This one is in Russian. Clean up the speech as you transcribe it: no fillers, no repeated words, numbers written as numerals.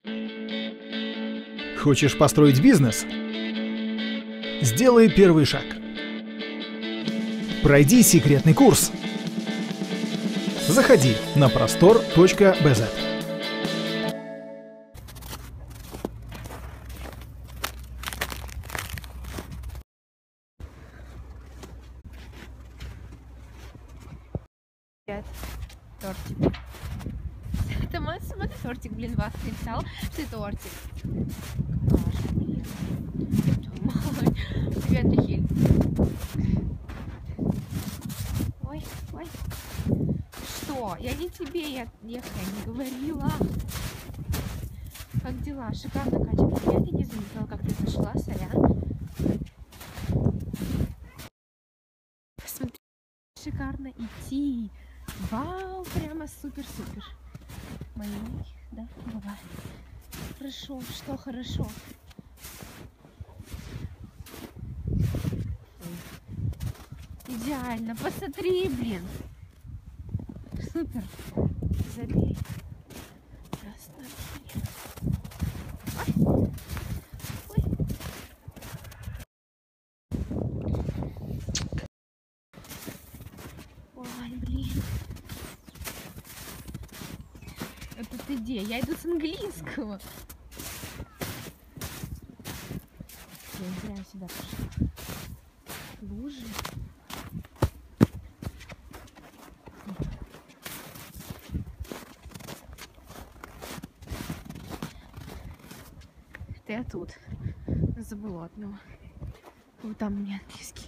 Хочешь построить бизнес? Сделай первый шаг. Пройди секретный курс. Заходи на prostor.bz. Тортик. Это мой тортик, блин, вас написал, что это тортик. Какашка, блин. Привет, Михель. Ой. Что? Я не тебе, я не говорила. Как дела? Шикарно, Катя. Привет, я не заметила, как ты зашла, сорян. Посмотри, шикарно идти. Вау, прямо супер-супер. Мои, да, бывает. Хорошо, что хорошо. Идеально, посмотри, блин. Супер. Забей. Раз, два, три. Ой. Ой, блин. Это ты где? Я иду с английского. Я зря сюда пошла. Лужи. Это я тут. Забыла от него. Вот там у меня английский.